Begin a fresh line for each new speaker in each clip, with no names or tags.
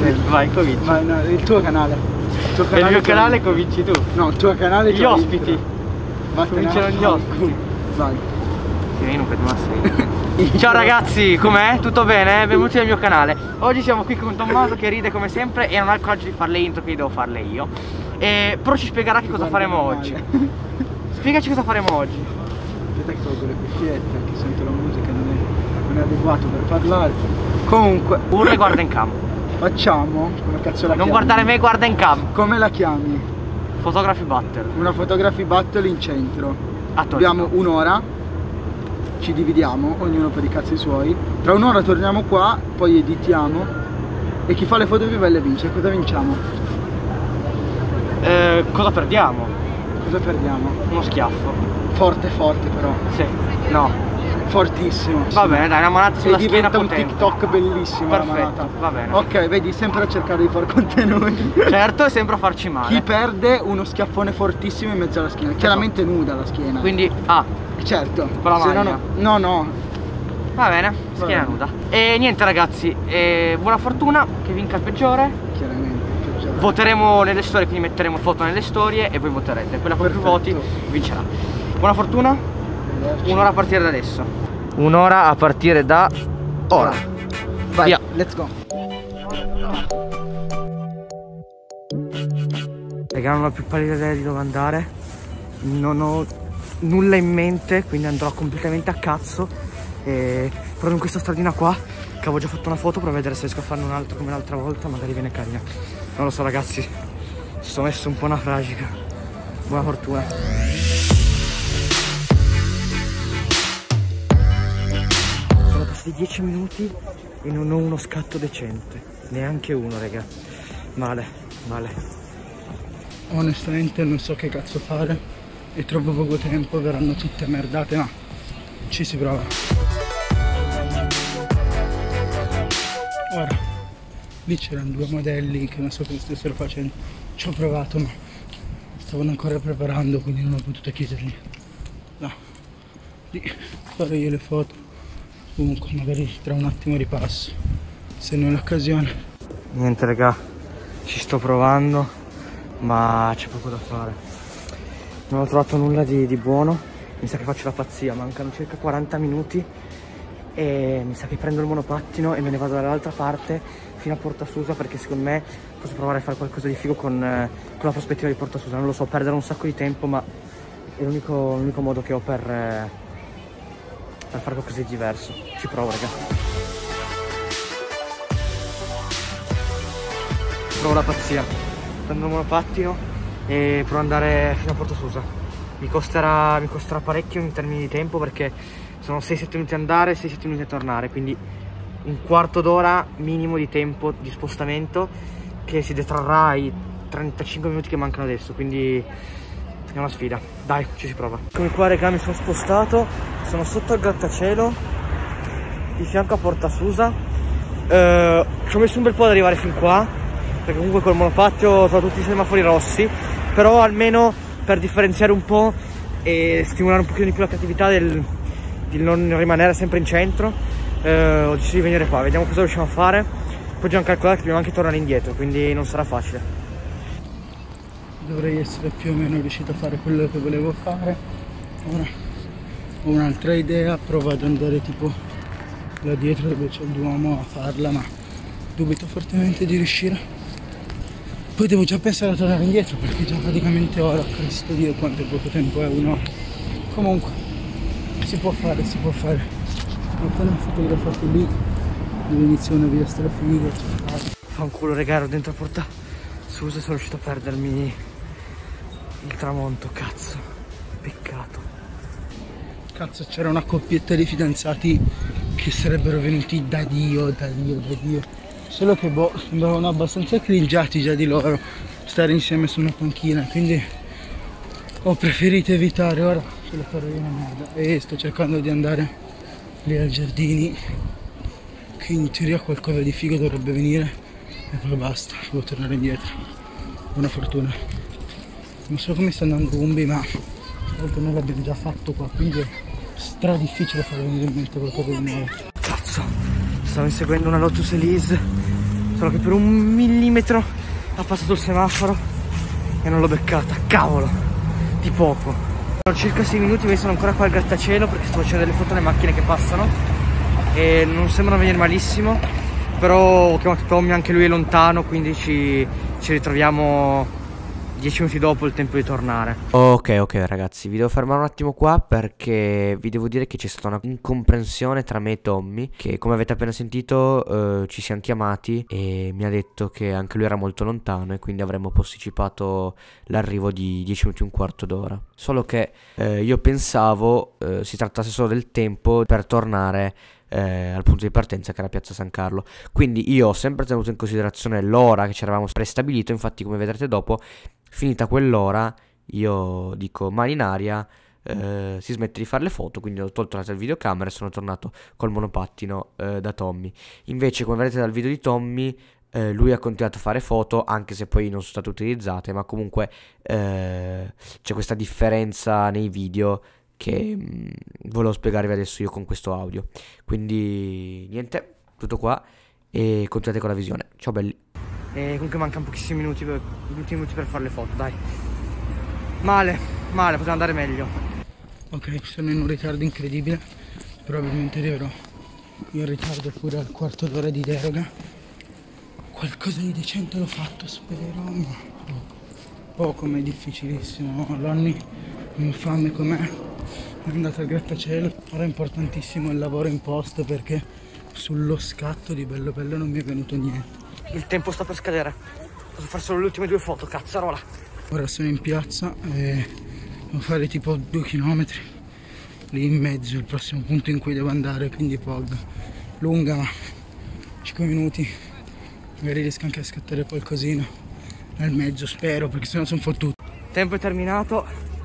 Vai, cominci.
Ma no, il tuo canale.
E il mio canale cominci tu.
No, il tuo canale.
Gli ospiti.
Cominciano
gli ospiti.
Vai.
Sì, non vedo sei. Ciao ragazzi, com'è? Tutto bene? Benvenuti nel mio canale. Oggi siamo qui con Tommaso che ride come sempre e non ha il coraggio di fare le intro, quindi devo farle io. Però ci spiegherà che cosa faremo oggi. Spiegaci cosa faremo oggi.
Aspetta che tolgo le cuffiette, che sento la musica, non è adeguato per parlare. Comunque,
Urla e guarda in cam.
Facciamo, come cazzo la chiami?
Non guardare me, guarda in cam.
Come la chiami?
Photography battle.
Una photography battle in centro. Abbiamo un'ora, ci dividiamo, ognuno per i cazzi suoi. Tra un'ora torniamo qua, poi editiamo e chi fa le foto più belle vince. Cosa vinciamo?
Cosa perdiamo?
Cosa perdiamo?
Uno schiaffo.
Forte forte però.
Sì. No.
Fortissimo.
Va bene, dai, una manata sulla schiena
diventa un
potente.
TikTok bellissimo.
Perfetto, va bene.
Ok, vedi, sempre a cercare di far contenuti.
Certo, e sempre a farci male.
Chi perde uno schiaffone fortissimo in mezzo alla schiena. Chiaramente nuda la schiena.
Quindi,
certo.
con la maglia.
No.
Va bene, schiena nuda. E niente ragazzi, buona fortuna, che vinca il peggiore.
Chiaramente il peggiore.
Voteremo nelle storie, quindi metteremo foto nelle storie e voi voterete. Quella con più voti vincerà. Buona fortuna. Un'ora a partire da adesso. Un'ora a partire da ora.
Vai,
via.
Let's go.
Raga, non ho più pallida idea di dove andare. Non ho nulla in mente, quindi andrò completamente a cazzo. Però in questa stradina qua, che avevo già fatto una foto, per vedere se riesco a farne un'altra come l'altra volta, magari viene carina. Non lo so ragazzi, ci sono messo un po' una fragica. Buona fortuna. Di 10 minuti e non ho uno scatto decente, neanche uno, raga. Male.
Onestamente non so che cazzo fare, è troppo poco tempo, verranno tutte merdate, ma ci si prova. Ora, lì c'erano due modelli che non so come stessero facendo, ci ho provato ma stavano ancora preparando, quindi non ho potuto chiedergli. No, lì farò io le foto. Comunque magari tra un attimo ripasso, se non è l'occasione.
Niente raga, ci sto provando, ma c'è poco da fare. Non ho trovato nulla di buono. Mi sa che faccio la pazzia, mancano circa 40 minuti e mi sa che prendo il monopattino e me ne vado dall'altra parte fino a Porta Susa, perché secondo me posso provare a fare qualcosa di figo con la prospettiva di Porta Susa. Non lo so, perdere un sacco di tempo, ma è l'unico modo che ho per fare qualcosa di diverso. Ci provo raga. Provo la pazzia, prendo il monopattino e provo ad andare fino a Porta Susa. Mi costerà parecchio in termini di tempo, perché sono 6-7 minuti andare, 6-7 minuti a tornare, quindi un quarto d'ora minimo di tempo di spostamento che si detrarrà ai 35 minuti che mancano adesso, quindi è una sfida. Dai, ci si prova. Come qua raga, mi sono spostato, sono sotto il grattacielo di fianco a Porta Susa. Ci ho messo un bel po' ad arrivare fin qua, perché comunque col monopattino tra tutti i semafori rossi, però almeno per differenziare un po' e stimolare un pochino di più la creatività di non rimanere sempre in centro, ho deciso di venire qua, vediamo cosa riusciamo a fare. Poi dobbiamo calcolare che dobbiamo anche tornare indietro, quindi non sarà facile.
Dovrei essere più o meno riuscito a fare quello che volevo fare. Ora ho un'altra idea, provo ad andare tipo là dietro dove c'è il Duomo a farla, ma dubito fortemente di riuscire. Poi devo già pensare a tornare indietro, perché già praticamente ora, Cristo Dio quanto poco tempo è, uno. Comunque si può fare. Ho appena fotografato lì dove inizia una via strafiga.
Fanculo raga, ero dentro a Porta Susa e sono riuscito a perdermi il tramonto, cazzo, peccato.
Cazzo, c'era una coppietta di fidanzati che sarebbero venuti da Dio. Solo che boh, sembravano abbastanza cringiati già di loro stare insieme su una panchina, quindi ho preferito evitare. Ora ce la farò io una merda e sto cercando di andare lì ai giardini, che in teoria qualcosa di figo dovrebbe venire, e poi basta, devo tornare indietro. Buona fortuna. Non so come sta andando Umbi, ma noi l'abbiamo già fatto qua, quindi è stra difficile fare venire in mente qualcosa di nuovo.
Cazzo, stavo inseguendo una Lotus Elise solo che per un millimetro ha passato il semaforo e non l'ho beccata, cavolo, di poco. Sono circa 6 minuti, mi sono ancora qua al grattacielo perché sto facendo delle foto alle macchine che passano e non sembrano venire malissimo, però ho chiamato Tommy, anche lui è lontano, quindi ci ritroviamo 10 minuti dopo il tempo di tornare. Ok ragazzi, vi devo fermare un attimo qua perché vi devo dire che c'è stata una incomprensione tra me e Tommy, che come avete appena sentito ci siamo chiamati e mi ha detto che anche lui era molto lontano e quindi avremmo posticipato l'arrivo di 10 minuti, un quarto d'ora. Solo che io pensavo si trattasse solo del tempo per tornare al punto di partenza, che era Piazza San Carlo. Quindi io ho sempre tenuto in considerazione l'ora che ci eravamo prestabilito. Infatti, come vedrete dopo, finita quell'ora, io dico mani in aria, si smette di fare le foto. Quindi ho tolto la videocamera e sono tornato col monopattino da Tommy. Invece, come vedete dal video di Tommy, lui ha continuato a fare foto, anche se poi non sono state utilizzate. Ma comunque c'è questa differenza nei video che volevo spiegarvi adesso io con questo audio. Quindi niente, tutto qua e continuate con la visione. Ciao belli. E comunque mancano pochissimi minuti, ultimi minuti per fare le foto, dai. Male, poteva andare meglio.
Ok, sono in un ritardo incredibile. Probabilmente arriverò in ritardo pure al quarto d'ora di deroga. Qualcosa di decente l'ho fatto, spero, ma poco, ma è difficilissimo. Lonnie, infame com'è, è andato al grattacielo. Ora è importantissimo il lavoro in post perché sullo scatto di bello bello non mi è venuto niente.
Il tempo sta per scadere, posso fare solo le ultime 2 foto, cazzarola.
Ora sono in piazza e devo fare tipo 2 chilometri lì in mezzo, il prossimo punto in cui devo andare, quindi pog lunga, ma 5 minuti, magari riesco anche a scattare qualcosina nel mezzo, spero, perché sennò sono fottuto.
Tempo è terminato,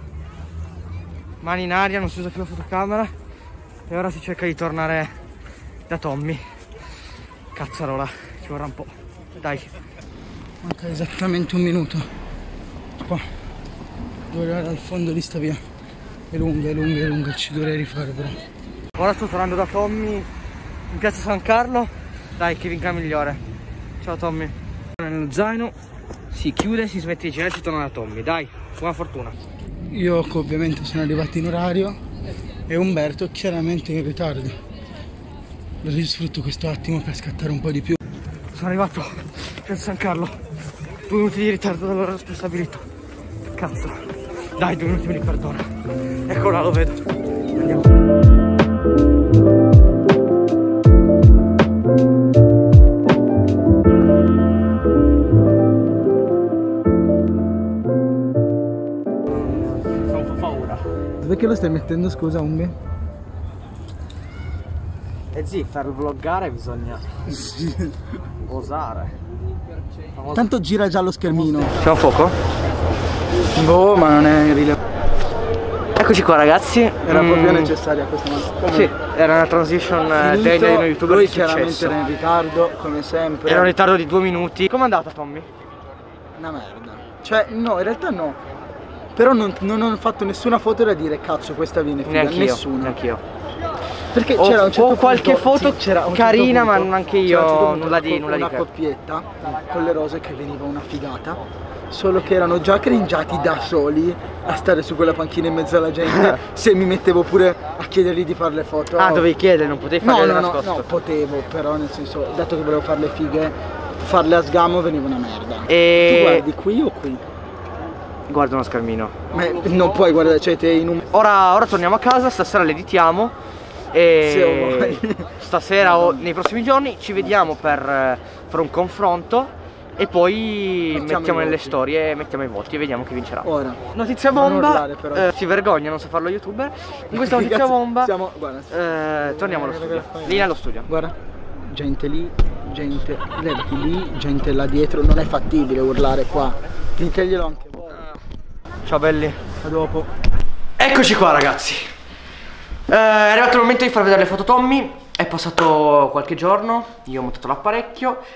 mani in aria, non si usa più la fotocamera e ora si cerca di tornare da Tommy. Cazzarola, ci vorrà un po', dai.
Manca esattamente 1 minuto. Qua devo arrivare al fondo di sta via. È lunga, ci dovrei rifare però.
Ora sto tornando da Tommy in piazza San Carlo. Dai, che vinca migliore. Ciao Tommy. Nello zaino si chiude, si smette di girare e si torna da Tommy. Dai, buona fortuna.
Io ovviamente sono arrivato in orario e Umberto chiaramente in ritardo. Lo sfrutto questo attimo per scattare un po' di più.
Sono arrivato a piazza San Carlo, 2 minuti di ritardo dall'ora stabilito. Cazzo, dai, 2 minuti me li perdona. Ecco là, lo vedo. Andiamo.
Perché lo stai mettendo, scusa, Umbi?
Eh sì, per vloggare bisogna osare.
Tanto gira già lo schermino.
C'è un fuoco?
Boh, ma non è rilevante.
Eccoci qua ragazzi.
Era proprio necessaria questa mattina.
Sì, era una transition dei noi youtuber.
Lui chiaramente era in ritardo, come sempre.
Era un ritardo di 2 minuti. Com'è andata Tommy?
Una merda. Cioè, no, in realtà no. Però non ho fatto nessuna foto da dire cazzo questa viene figa, nessuna.
Neanch'io.
Perché c'era un certo
qualche
punto,
foto carina, ma anche io nulla di
una coppietta con le rose che veniva una figata. Solo che erano già cringiati da soli a stare su quella panchina in mezzo alla gente. Se mi mettevo pure a chiedergli di fare le foto.
Ah, dovevi chiedere, non potevi farle nascosto?
No, potevo, però nel senso, dato che volevo fare le fighe, farle a sgamo veniva una merda.
E...
Tu guardi qui o qui?
Guarda uno schermino.
Ma non puoi guardare, cioè te in un...
Ora torniamo a casa, stasera le editiamo e stasera o nei prossimi giorni ci vediamo per un confronto e poi mettiamo nelle storie, mettiamo i voti e vediamo chi vincerà.
Ora
notizia bomba, si vergogna, non sa farlo youtuber. In questa notizia bomba torniamo allo studio. Lì nello studio.
Guarda, gente lì, gente lì, gente là dietro, non è fattibile urlare qua. Diteglielo anche voi.
Ciao belli.
A dopo.
Eccoci qua ragazzi. È arrivato il momento di far vedere le foto Tommy. È passato qualche giorno, io ho montato l'apparecchio.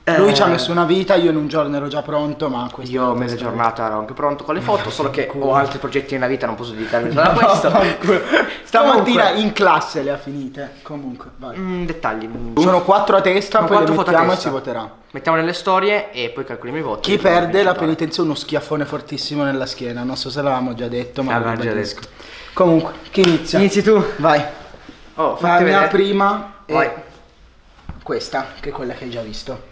Lui ci ha messo una vita, io in un giorno ero già pronto, ma questo
io mezza giornata ero anche pronto con le foto, solo che ho altri progetti nella vita, non posso dedicarmi solo a questo.
Stamattina in classe le ha finite. Comunque, vai.
Dettagli.
Sono 4 a testa, poi le
4 foto a
mettiamo e
testa.
si voterà.
Mettiamo nelle storie e poi calcoliamo i voti.
Chi perde la penitenza è uno schiaffone fortissimo nella schiena. Non so se l'avevamo già detto, ma
l'avevamo già detto.
Comunque, chi inizia?
Inizi tu.
Vai.
Oh,
La mia
vedere.
prima è
Vai.
questa, che è quella che hai già visto.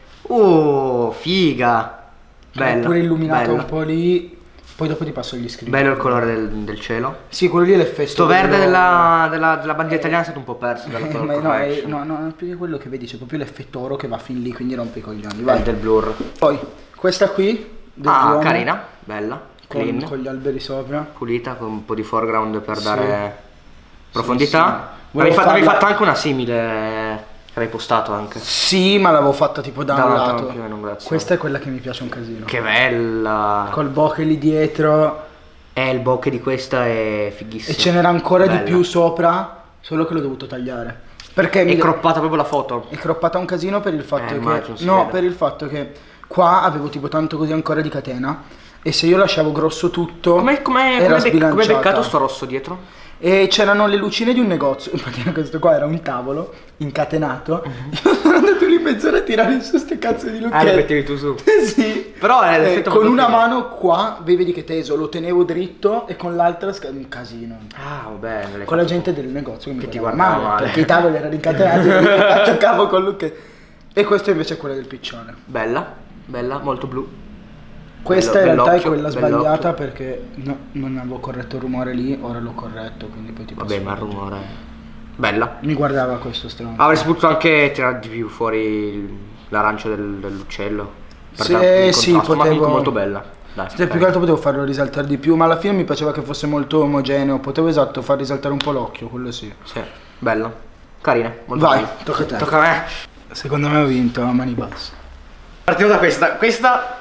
Figa. Bella.
Pure illuminata
bella.
un po' lì. Poi dopo ti passo gli screen.
Bello il colore del cielo.
Sì, quello lì è l'effetto.
Sto verde della bandiera italiana è stato un po' perso dalla color
Ma
correction.
no, più che quello che vedi c'è proprio l'effetto oro che va fin lì, quindi rompe i coglioni. Vai.
Del blur.
Poi, questa qui del Duomo,
carina, bella, clean,
con gli alberi sopra.
pulita, con un po' di foreground per
Sì.
dare profondità.
Sì.
Avevi
Volevo farla-
fatto anche una simile che avevi postato anche.
Sì, ma l'avevo fatta tipo da un lato.
più o meno, grazie.
Questa è quella che mi piace un casino.
Che bella.
Col bokeh lì dietro.
Il bokeh di questa è fighissimo.
E ce n'era ancora
Bella.
di più sopra, solo che l'ho dovuto tagliare. Perché
È croppata proprio la foto.
è croppata un casino per il fatto che
immagino, si
no,
vede.
per il fatto che qua avevo tipo tanto così ancora di catena e se io lasciavo grosso tutto
Come
era
come
sbilanciata.
beccato sto rosso dietro?
E c'erano le lucine di un negozio, infatti questo qua era un tavolo incatenato. Io sono andato lì mezz'ora a tirare su ste cazzo di lucchetti.
Le mettevi tu su.
Sì.
Però è l'effetto
con
molto
una
figo.
mano qua, vedi che teso, lo tenevo dritto e con l'altra un casino.
Vabbè.
Con la gente del negozio che mi
ti
guardava
guardava male.
perché i tavoli erano incatenati e io giocavo con lucchetti. E questo invece è quella del piccione.
Bella, molto blu.
Questa in realtà è
bell'occhio,
quella
bell'occhio.
sbagliata perché non avevo corretto il rumore lì, ora l'ho corretto, quindi poi ti passo.
Vabbè, ma il rumore. Bella.
Mi guardava questo strano.
Avresti potuto anche tirare di più fuori l'arancio dell'uccello. Per
Sì,
darti il
sì,
contrasto, ma
potevo-
comunque molto bella. Dai,
Più che altro potevo farlo risaltare di più, ma alla fine mi piaceva che fosse molto omogeneo, potevo esatto far risaltare un po' l'occhio, quello sì.
Sì, bella. Carina, molto
Vai,
bella.
tocca a te.
Tocca a me.
Secondo me ho vinto a mani basse.
Partiamo da questa. Questa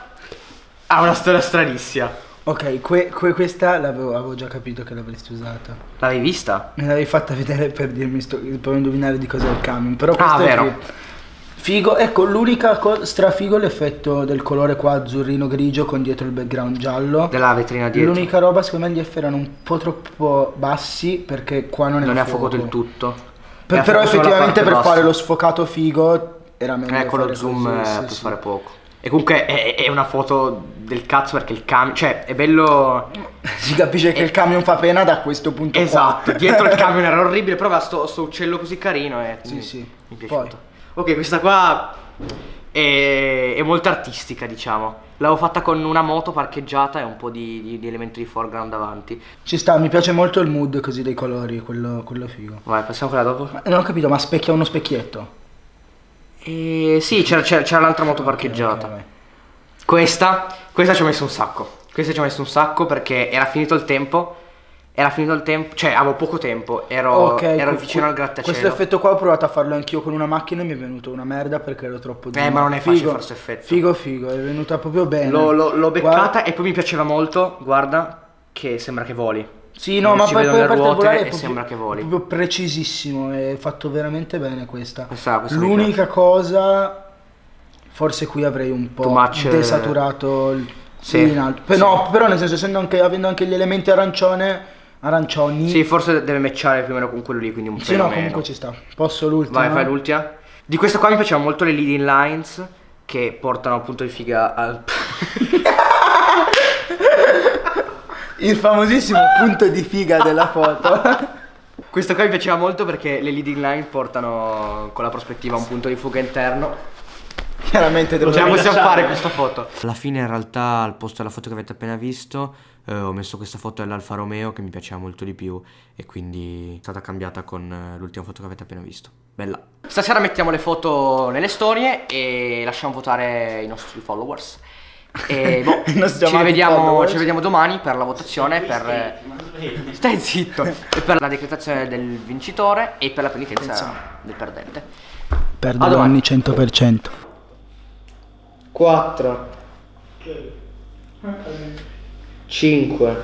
ha una storia stranissima.
Ok, questa avevo già capito che l'avresti usata.
L'avevi vista?
Me l'avevi fatta vedere per dirmi per indovinare di cos'è il camion, però questo è
vero.
figo, ecco l'unica strafigo è l'effetto del colore qua azzurrino grigio con dietro il background giallo.
Della vetrina dietro.
L'unica roba secondo me gli F erano un po' troppo bassi perché qua non
Non
è
è
a
a fuoco del tutto.
Però
È a fuoco solo la
effettivamente
parte
per
bassa.
fare lo sfocato figo era meglio
Con lo
fare
zoom
così, sì,
puoi
sì.
fare poco. E comunque è una foto del cazzo perché il camion. Cioè, è bello.
Si capisce che il camion fa pena da questo punto
Esatto,
qua.
dietro il camion era orribile, però aveva sto uccello così carino e
Sì, sì.
mi è piaciuto. Ok, questa qua è molto artistica, diciamo. L'avevo fatta con una moto parcheggiata e un po' di elementi di foreground davanti.
Ci sta, mi piace molto il mood così dei colori, quello figo.
Vai, passiamo a quella dopo.
Ma non ho capito, ma specchia uno specchietto?
Sì, c'era l'altra moto parcheggiata.
Ok, vai.
Questa ci ho messo un sacco. Questa ci ho messo un sacco perché era finito il tempo. Cioè avevo poco tempo. Ero vicino al grattacielo.
Questo effetto qua ho provato a farlo anch'io con una macchina e mi è venuto una merda perché ero troppo zoom.
ma non è facile fare questo effetto.
Figo, è venuta proprio bene.
L'ho beccata
Guarda-
e poi mi piaceva molto, guarda, che sembra che voli.
Sì, no,
Non
ma
si
poi
vedono
per
le ruote
volare
e
è proprio,
sembra che voli.
proprio precisissimo, è fatto veramente bene questa.
Questa mi
L'unica cosa, forse qui avrei un
Too
po'
much,
desaturato il
sì,
in alto.
sì.
No, però nel senso avendo anche gli elementi arancioni.
Sì, forse deve matchare più o meno con quello lì, quindi un
Sì,
pelo
no,
meno.
comunque ci sta. Posso l'ultima?
Vai, fai l'ultima. Di questa qua mi piacevano molto le leading lines che portano appunto di figa al...
Il famosissimo punto di figa della foto.
Questo qua mi piaceva molto perché le leading line portano con la prospettiva un punto di fuga interno.
Chiaramente devo
Ce la possiamo
rilasciare.
fare questa foto. Alla fine in realtà al posto della foto che avete appena visto ho messo questa foto dell'Alfa Romeo che mi piaceva molto di più e quindi è stata cambiata con l'ultima foto che avete appena visto. Bella. Stasera mettiamo le foto nelle storie e lasciamo votare i nostri followers. E boh,
I nostri
ci
amati followers.
rivediamo domani per la votazione, per... Stai zitto! E per la decretazione del vincitore e per la penitenza del perdente.
Perdo
A domani.
ogni 100%.
4 5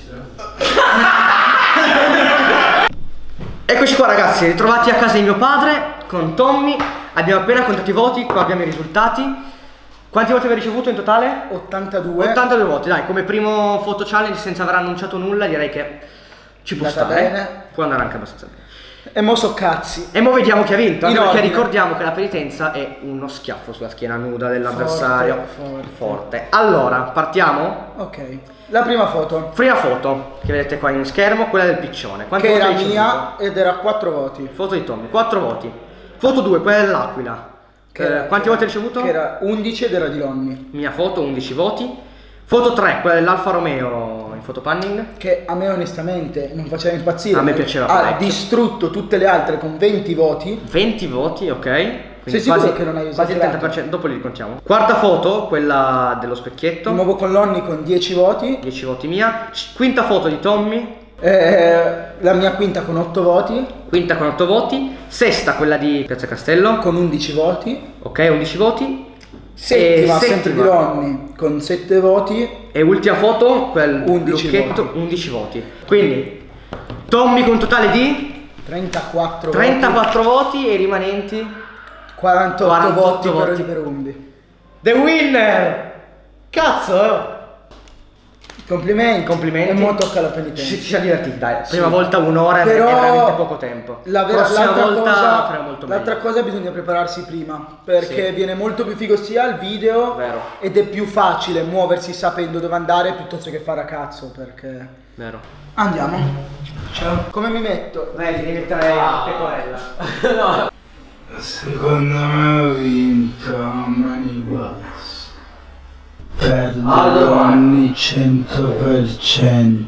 Eccoci qua ragazzi, ritrovati a casa di mio padre con Tommy. Abbiamo appena contato i voti, qua abbiamo i risultati. Quanti voti avete ricevuto in totale?
82.
82 voti, dai, come primo foto challenge senza aver annunciato nulla direi che ci può stare.
Bene.
Può andare anche abbastanza bene.
E mo so cazzi.
E mo vediamo chi ha vinto, anche perché
ordine.
ricordiamo che la penitenza è uno schiaffo sulla schiena nuda dell'avversario.
Forte.
Allora, partiamo?
Ok. La prima foto.
Prima foto che vedete qua in schermo, quella del piccione. Quanti
Che
voti
era
hai ricevuto?
mia ed era 4 voti.
Foto di Tommy, 4 voti. Foto 2, quella dell'aquila. Quanti voti hai ricevuto?
Che era 11 ed era di Lonnie.
Mia foto, 11 voti. Foto 3, quella dell'Alfa Romeo in fotopanning.
Che a me onestamente non faceva impazzire.
A me piaceva
Ha
parecchio.
distrutto tutte le altre con 20 voti.
20 voti, ok. Quindi
Sei sicuro che non hai
quasi il
esagerato?
30%, dopo li ricontiamo. Quarta foto, quella dello specchietto.
Di nuovo con Lonnie con 10 voti.
10 voti mia. Quinta foto di Tommy.
La mia quinta con 8 voti.
Quinta con 8 voti. Sesta, quella di Piazza Castello.
Con 11 voti.
Ok, 11 voti.
Settima,
E
sempre di Lonnie con 7 voti.
E ultima foto, quel
11
lucchetto,
voti.
11 voti. Quindi Tommy con un totale di
34
34 voti e i rimanenti
48 voti
voti.
per Umbi.
The winner! Cazzo!
Complimenti.
Complimenti.
E mo tocca la penitenza.
Ci siamo divertiti, dai. Prima
Sì.
volta un'ora
Però
è veramente poco tempo. Prossima volta faremo molto meglio.
l'altra cosa bisogna prepararsi prima, perché
Sì.
viene molto più figo sia il video.
Vero.
Ed è più facile muoversi sapendo dove andare piuttosto che fare a cazzo, perché...
Vero.
Andiamo. Ciao. Come mi metto?
Vai, devi mettere la pecorella.
Secondo me ho vinto a mani basse. Perdo
Allora.
ogni 100%.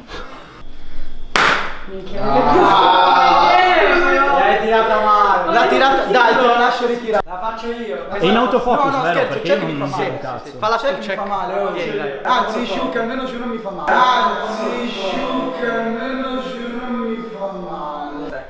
L'hai tirata male.
La tirata, dai, te la lascio ritirare.
La faccio io.
È in autofocus,
No,
vero?
scherzo,
Perché
c'è
io
chi mi
non
fa
so
male.
un cazzo.
Fa la
C'è chi mi
check.
fa male, oh.
Vieni, dai.
Anzi, Sciuc almeno se non mi fa male. Anzi, Sciuc almeno se non mi fa male.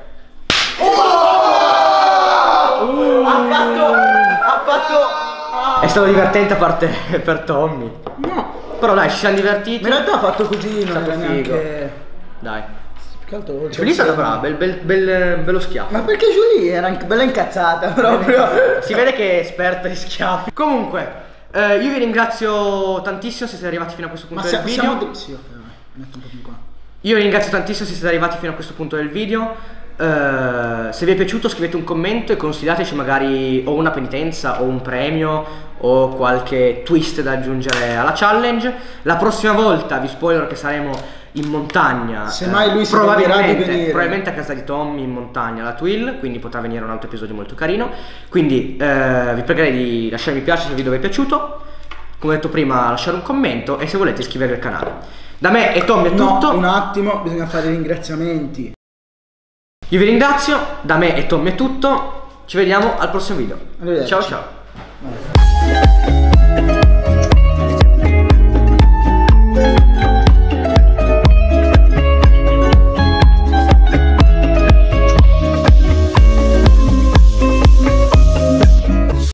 Ha fatto...
È stato divertente a parte per Tommy.
No,
Però dai, ci siamo divertiti.
in realtà ha fatto così, non
Stato
era
figo.
neanche...
Dai.
Più che altro c'è
Julie è stata
un segno.
brava, bello schiaffo.
Ma perché Julie era bella incazzata proprio.
Si vede che è esperta di schiaffi. Comunque, io vi ringrazio tantissimo se siete arrivati fino a questo punto del video.
siamo... Sì, ok, vai. Metto un po' più qua.
Io vi ringrazio tantissimo se siete arrivati fino a questo punto del video. Se vi è piaciuto scrivete un commento e consigliateci magari o una penitenza o un premio o qualche twist da aggiungere alla challenge. La prossima volta vi spoilerò che saremo in montagna.
Semmai lui si deciderà di venire.
Probabilmente a casa di Tommy in montagna alla Twill, quindi potrà venire un altro episodio molto carino. Quindi vi pregherei di lasciare mi piace se il video vi è piaciuto. Come ho detto prima, lasciare un commento e se volete iscrivervi al canale. Da me e Tommy è tutto.
No, un attimo, bisogna fare i ringraziamenti.
Io vi ringrazio, da me e Tommy è tutto, ci vediamo al prossimo video.
Arrivederci.
Ciao ciao.
Vai.